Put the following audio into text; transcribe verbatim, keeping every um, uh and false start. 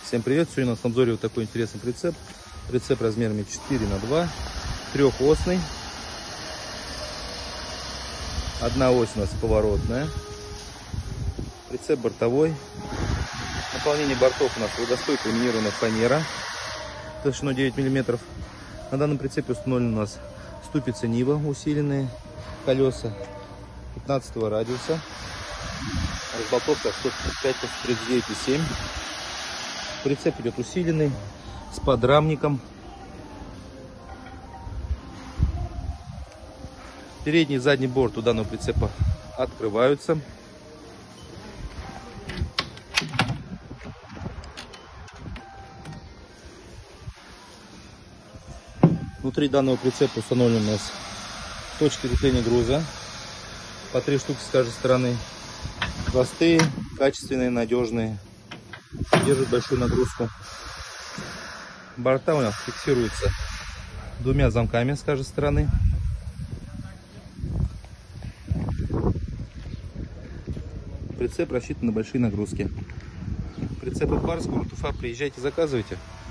Всем привет! Сегодня у нас на обзоре вот такой интересный прицеп. Прицеп размерами четыре на два, трехосный. Одна ось у нас поворотная. Прицеп бортовой. Наполнение бортов у нас водостойкая ламинированная фанера толщиной девять миллиметров. На данном прицепе установлены у нас ступицы Нива усиленные, колеса пятнадцатого радиуса, разболтовка сто тридцать пять — тридцать девять и семь. Прицеп идет усиленный, с подрамником. Передний и задний борт у данного прицепа открываются. Внутри данного прицепа установлены у нас точки крепления груза. По три штуки с каждой стороны. Простые, качественные, надежные. Держат большую нагрузку. Борта у нас фиксируются двумя замками с каждой стороны. Прицеп рассчитан на большие нагрузки. Прицепы Парс, город Уфа. Приезжайте, заказывайте.